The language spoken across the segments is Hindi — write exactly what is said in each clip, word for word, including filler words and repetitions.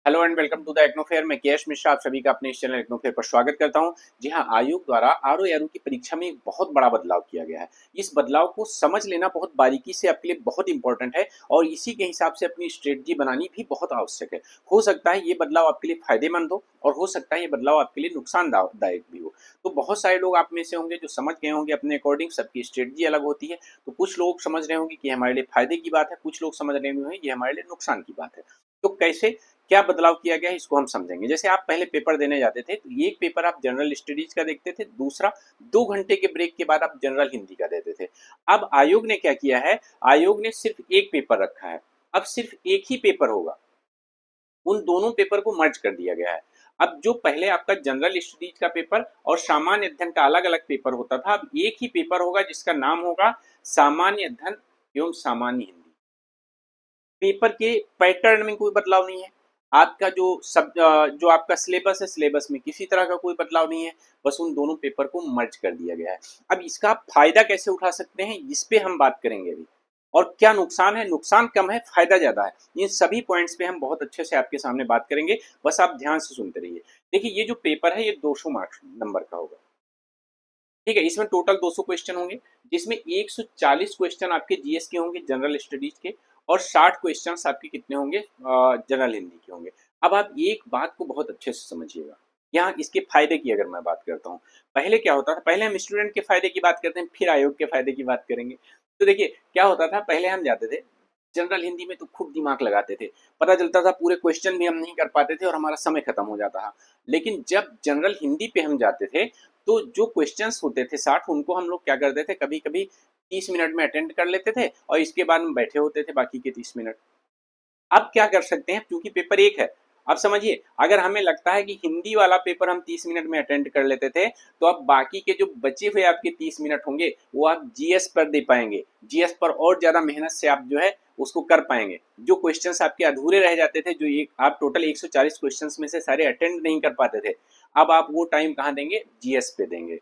Hello and welcome to the Technofair. मैं केएस मिश्रा आप सभी का अपने इस चैनल टेक्नोफेयर पर स्वागत करता हूं। जी हां, आयोग द्वारा आरओ एआरओ की परीक्षा में एक बहुत बड़ा बदलाव किया गया है। इस बदलाव को समझ लेना बहुत बारीकी से आपके लिए बहुत इंपॉर्टेंट है और इसी के हिसाब से अपनी स्ट्रेटजी बनानी भी बहुत आवश्यक है। हो सकता है ये बदलाव आपके लिए फायदेमंद हो और हो सकता है ये बदलाव आपके लिए नुकसानदायक भी हो। तो बहुत सारे लोग आप में से होंगे जो समझ गए होंगे अपने अकॉर्डिंग, सबकी स्ट्रेटजी अलग होती है। तो कुछ लोग समझ रहे होंगे कि हमारे लिए फायदे की बात है, कुछ लोग समझ रहे होंगे ये हमारे लिए नुकसान की बात है। तो कैसे क्या बदलाव किया गया है इसको हम समझेंगे। जैसे आप पहले पेपर देने जाते थे तो एक पेपर आप जनरल स्टडीज का देखते थे, दूसरा दो घंटे के ब्रेक के बाद आप जनरल हिंदी का देते थे। अब आयोग ने क्या किया है, आयोग ने सिर्फ एक पेपर रखा है। अब सिर्फ एक ही पेपर होगा, उन दोनों पेपर को मर्ज कर दिया गया है। अब जो पहले आपका जनरल स्टडीज का पेपर और सामान्य अध्ययन का अलग अलग पेपर होता था, अब एक ही पेपर होगा जिसका नाम होगा सामान्य अध्ययन एवं सामान्य हिंदी। पेपर के पैटर्न में कोई बदलाव नहीं है। आपका जो सब जो आपका सिलेबस है, सिलेबस में किसी तरह का कोई बदलाव नहीं है। बस उन दोनों पेपर को मर्ज कर दिया गया है। अब इसका आप फायदा कैसे उठा सकते हैं इस पे हम बात करेंगे अभी। और क्या नुकसान है, नुकसान कम है, फायदा ज्यादा है। इन सभी पॉइंट्स पे हम बहुत अच्छे से आपके सामने बात करेंगे। बस आप ध्यान से सुनते रहिए। देखिए, ये जो पेपर है ये दो सौ मार्क्स नंबर का होगा। ठीक है, इसमें टोटल दो सौ क्वेश्चन होंगे, जिसमें एक सौ चालीस क्वेश्चन आपके जीएस के होंगे, जनरल स्टडीज के, और साठ क्वेश्चन आपके कितने होंगे, जनरल हिंदी के होंगे। अब आप एक बात को बहुत अच्छे से समझिएगा। यहाँ इसके फायदे की अगर मैं बात करता हूँ, पहले क्या होता था, पहले हम स्टूडेंट के फायदे की बात करते हैं, फिर आयोग के फायदे की बात करेंगे। तो देखिए क्या होता था, पहले हम जाते थे जनरल हिंदी में तो खूब दिमाग लगाते थे, पता चलता था पूरे क्वेश्चन भी हम नहीं कर पाते थे और हमारा समय खत्म हो जाता था। लेकिन जब जनरल हिंदी पे हम जाते थे तो जो क्वेश्चंस होते थे साठ, उनको हम लोग क्या करते थे, कभी कभी तीस मिनट में अटेंड कर लेते थे और इसके बाद में बैठे होते थे बाकी के तीस मिनट। अब क्या कर सकते हैं, क्योंकि पेपर एक है। अब समझिए, अगर हमें लगता है कि हिंदी वाला पेपर हम तीस मिनट में अटेंड कर लेते थे, तो अब बाकी के जो बचे हुए आपके तीस मिनट होंगे वो आप जीएस पर दे पाएंगे। जीएस पर और ज्यादा मेहनत से आप जो है उसको कर पाएंगे। जो क्वेश्चंस आपके अधूरे रह जाते थे, जो एक आप टोटल एक सौ चालीस क्वेश्चंस में से सारे अटेंड नहीं कर पाते थे, अब आप वो टाइम कहाँ देंगे, जीएस पे देंगे।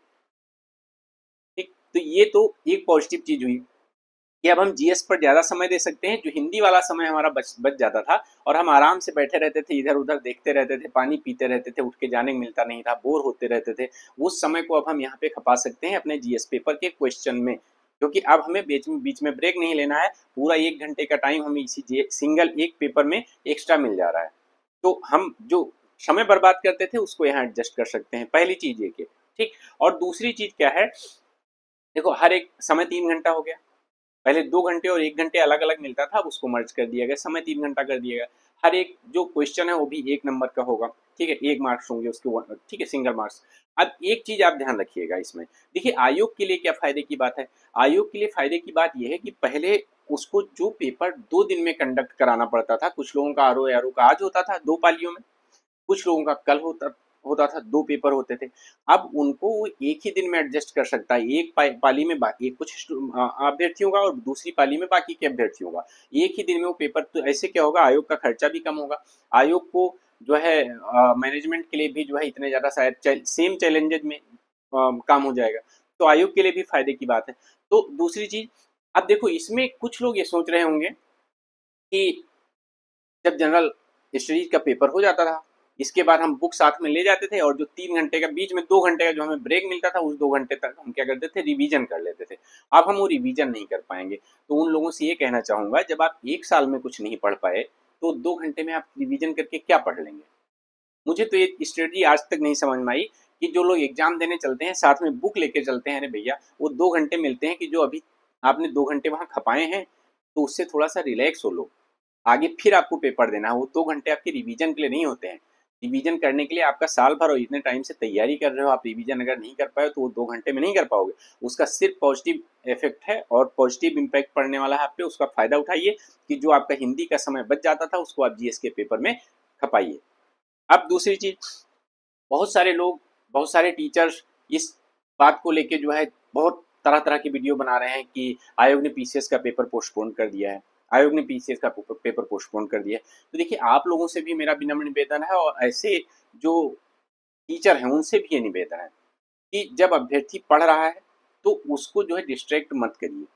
ठीक, तो ये तो एक पॉजिटिव चीज हुई कि अब हम जीएस पर ज्यादा समय दे सकते हैं। जो हिंदी वाला समय हमारा बच बच जाता था और हम आराम से बैठे रहते थे, इधर उधर देखते रहते थे, पानी पीते रहते थे, उठ के जाने को मिलता नहीं था, बोर होते रहते थे, उस समय को अब हम यहाँ पे खपा सकते हैं अपने जीएस पेपर के क्वेश्चन में। क्योंकि अब हमें बीच में बीच में ब्रेक नहीं लेना है, पूरा एक घंटे का टाइम हमें इसी सिंगल एक पेपर में एक्स्ट्रा मिल जा रहा है। तो हम जो समय बर्बाद करते थे उसको यहाँ एडजस्ट कर सकते हैं, पहली चीज ये कि ठीक। और दूसरी चीज क्या है, देखो हर एक समय तीन घंटा हो गया। पहले दो घंटे और एक घंटे अलग अलग मिलता था, अब उसको मर्ज कर दिया गया, समय तीन घंटा कर दिया गया। हर एक जो क्वेश्चन है वो भी एक नंबर का होगा। ठीक है, एक मार्क्स होंगे उसके, ठीक है, सिंगल मार्क्स। अब एक चीज आप ध्यान रखिएगा इसमें। देखिए आयोग के लिए क्या फायदे की बात है, आयोग के लिए फायदे की बात यह है कि पहले उसको जो पेपर दो दिन में कंडक्ट कराना पड़ता था, कुछ लोगों का आरओ आरओ का आज होता था दो पालियों में, कुछ लोगों का कल होता होता था, दो पेपर होते थे। अब उनको वो एक ही दिन में एडजस्ट कर सकता है, एक पा, पाली में बाकी कुछ अभ्यर्थियों का और दूसरी पाली में बाकी के अभ्यर्थियों का, एक ही दिन में वो पेपर। तो ऐसे क्या होगा, आयोग का खर्चा भी कम होगा। आयोग को जो है मैनेजमेंट के लिए भी जो है इतने ज्यादा शायद सेम चैलेंजेस में आ, काम हो जाएगा। तो आयोग के लिए भी फायदे की बात है। तो दूसरी चीज, अब देखो इसमें कुछ लोग ये सोच रहे होंगे कि जब जनरल स्टडीज का पेपर हो जाता था, इसके बाद हम बुक साथ में ले जाते थे और जो तीन घंटे का बीच में दो घंटे का जो हमें ब्रेक मिलता था, उस दो घंटे तक हम क्या करते थे, रिवीजन कर लेते थे। अब हम वो रिवीजन नहीं कर पाएंगे। तो उन लोगों से ये कहना चाहूंगा, जब आप एक साल में कुछ नहीं पढ़ पाए तो दो घंटे में आप रिवीजन करके क्या पढ़ लेंगे। मुझे तो ये स्ट्रेटजी आज तक नहीं समझ में आई कि जो लोग एग्जाम देने चलते हैं साथ में बुक लेके चलते हैं, अरे भैया वो दो घंटे मिलते हैं कि जो अभी आपने दो घंटे वहां खपाए हैं, तो उससे थोड़ा सा रिलैक्स हो लो, आगे फिर आपको पेपर देना है। वो दो घंटे आपके रिवीजन के लिए नहीं होते हैं। रिवीजन करने के लिए आपका साल भर और इतने टाइम से तैयारी कर रहे हो, आप रिवीजन अगर नहीं कर पाए तो वो दो घंटे में नहीं कर पाओगे। उसका सिर्फ पॉजिटिव इफेक्ट है और पॉजिटिव इम्पैक्ट पड़ने वाला है आप पे, उसका फायदा उठाइए कि जो आपका हिंदी का समय बच जाता था उसको आप जीएस के पेपर में खपाइए। अब दूसरी चीज, बहुत सारे लोग, बहुत सारे टीचर्स इस बात को लेके जो है बहुत तरह तरह की वीडियो बना रहे हैं कि आयोग ने पीसीएस का पेपर पोस्टपोन कर दिया है, आयोग ने पीसीएस का पेपर पोस्टपोन कर दिया है। तो देखिए आप लोगों से भी मेरा विनम्र निवेदन है और ऐसे जो टीचर हैं उनसे भी ये निवेदन है कि जब अभ्यर्थी पढ़ रहा है तो उसको जो है डिस्ट्रैक्ट मत करिए।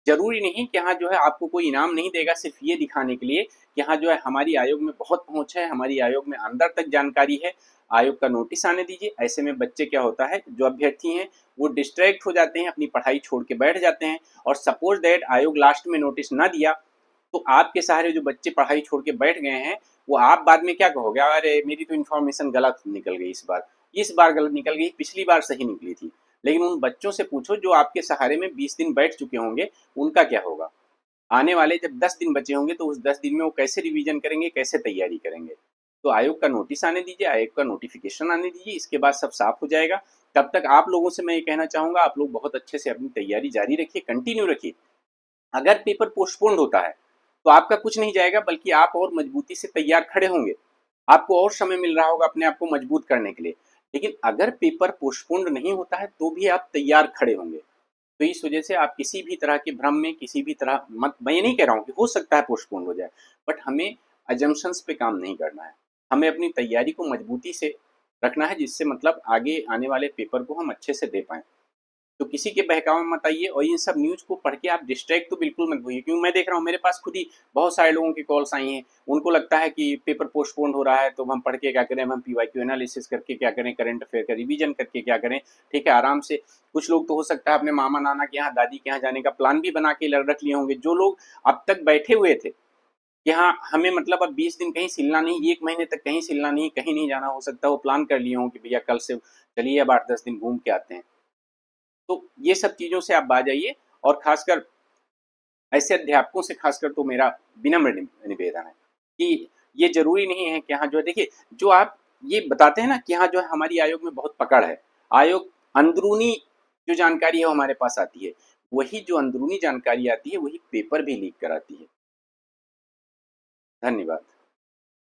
जरूरी नहीं कि यहाँ जो है आपको कोई इनाम नहीं देगा सिर्फ ये दिखाने के लिए कि यहाँ जो है हमारी आयोग में बहुत पहुंच है, हमारी आयोग में अंदर तक जानकारी है, आयोग का नोटिस आने दीजिए। ऐसे में बच्चे क्या होता है, जो अभ्यर्थी हैं वो डिस्ट्रैक्ट हो जाते हैं, अपनी पढ़ाई छोड़ के बैठ जाते हैं, और सपोज दैट आयोग लास्ट में नोटिस ना दिया तो आपके सहारे जो बच्चे पढ़ाई छोड़ के बैठ गए हैं, वो आप बाद में क्या कहोगे, अरे मेरी तो इन्फॉर्मेशन गलत निकल गई, इस बार इस बार गलत निकल गई, पिछली बार सही निकली थी। लेकिन उन बच्चों से पूछो जो आपके सहारे में बीस दिन बैठ चुके होंगे, उनका क्या होगा। आने वाले जब दस दिन बचे होंगे तो उस दस दिन में वो कैसे रिवीजन करेंगे, कैसे तैयारी करेंगे। तो आयोग का नोटिस आने दीजिए, आयोग का नोटिफिकेशन आने दीजिए, इसके बाद सब साफ हो जाएगा। तब तक आप लोगों से मैं ये कहना चाहूंगा, आप लोग बहुत अच्छे से अपनी तैयारी जारी रखिए, कंटिन्यू रखिए। अगर पेपर पोस्टपोन्ड होता है तो आपका कुछ नहीं जाएगा, बल्कि आप और मजबूती से तैयार खड़े होंगे, आपको और समय मिल रहा होगा अपने आप को मजबूत करने के लिए। लेकिन अगर पेपर पोस्टपोन्ड नहीं होता है तो भी आप तैयार खड़े होंगे। तो इस वजह से आप किसी भी तरह के भ्रम में, किसी भी तरह मत, मैं ये नहीं कह रहा हूँ कि हो सकता है पोस्टपोन हो जाए, बट हमें अजम्पशंस पे काम नहीं करना है। हमें अपनी तैयारी को मजबूती से रखना है, जिससे मतलब आगे आने वाले पेपर को हम अच्छे से दे पाएँ। तो किसी के बहकावे में मत आइए, और इन सब न्यूज़ को पढ़ के आप डिस्ट्रैक्ट तो बिल्कुल मत होइए, क्योंकि मैं देख रहा हूँ मेरे पास खुद ही बहुत सारे लोगों की कॉल्स आई हैं। उनको लगता है कि पेपर पोस्टपोन हो रहा है तो हम पढ़ के क्या करें, हम पीवाईक्यू एनालिसिस करके क्या करें, करंट अफेयर का रिवीजन करके क्या करें। ठीक है, आराम से। कुछ लोग तो हो सकता है अपने मामा नाना के यहाँ, दादी के यहाँ जाने का प्लान भी बना के रख लिए होंगे। जो लोग अब तक बैठे हुए थे कि हाँ हमें मतलब अब बीस दिन कहीं सिलना नहीं, एक महीने तक कहीं सिलना नहीं, कहीं नहीं जाना, हो सकता है वो प्लान कर लिए हों कि भैया कल से चलिए अब आठ दस दिन घूम के आते हैं। तो ये सब चीज़ों से आप बाज आइए, और खासकर ऐसे अध्यापकों से खासकर तो मेरा विनम्र निवेदन है कि ये जरूरी नहीं है कि यहाँ जो है, देखिए जो आप ये बताते हैं ना कि यहाँ जो है हमारी आयोग में बहुत पकड़ है, आयोग अंदरूनी जो जानकारी है वो हमारे पास आती है, वही जो अंदरूनी जानकारी आती है वही पेपर भी लीक कराती है। धन्यवाद।